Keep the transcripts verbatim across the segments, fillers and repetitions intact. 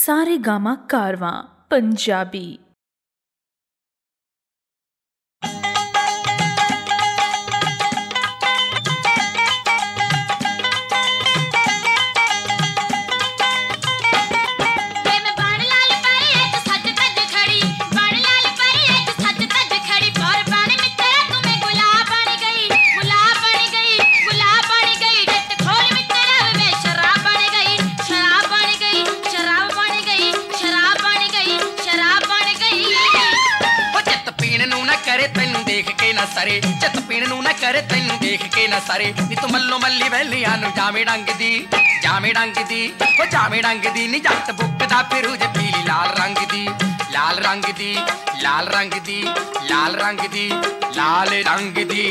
सारे गामा कारवां पंजाबी। सरे चित पीण नूं ना करे तैनूं देख के ना सरे नी तू मल्लो मल्ली वैलियां नूं जावे डंग दी जावे डंग दी ओ जावे डंग दी नी जट बुकदा फिरू जे पीली लाल रंग दी लाल रंग दी लाल रंग दी लाल रंग दी लाल रंग दी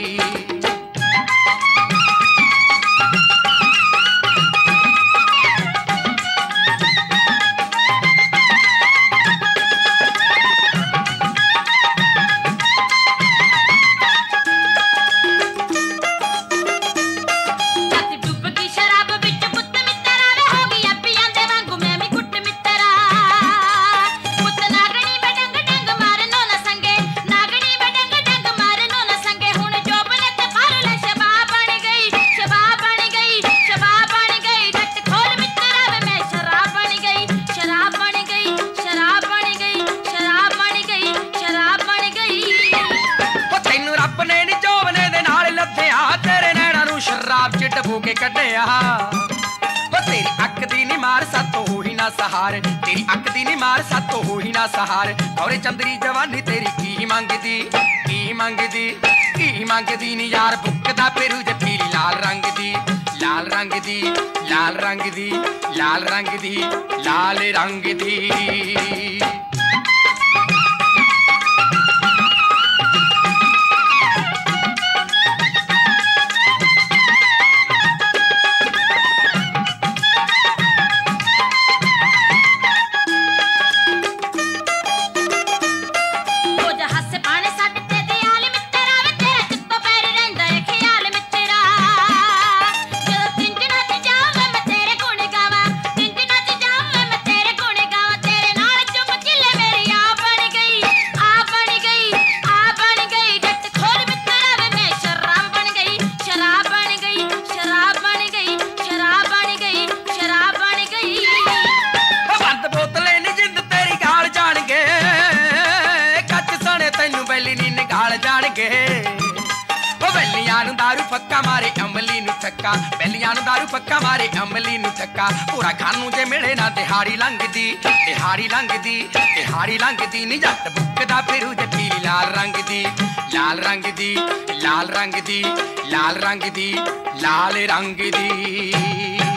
तेरी अख दी नी मार सातो हो ही ना सहार तेरी अख दी नी मार सातो हो ही ना सहार औरे चंदरी जवानी तेरी की मंगदी की मंगदी की मंगदी नी यार बुकदा फिरू जे पीली लाल रंग दी लाल रंग दी लाल रंग दी लाल रंग दी लाल रंग दी दारू पक्का मारे अमली नु चक्का पहलियां नु दारू पक्का मारे अमली नु चक्का पूरा खानू जे मिले ना दिहाड़ी लंघदी दिहाड़ी लंघदी दिहाड़ी लंघदी नी जट बुकदा फिरू जे पीली लाल रंग दी लाल रंग दी लाल रंग दी लाल रंग दी लाल रंग दी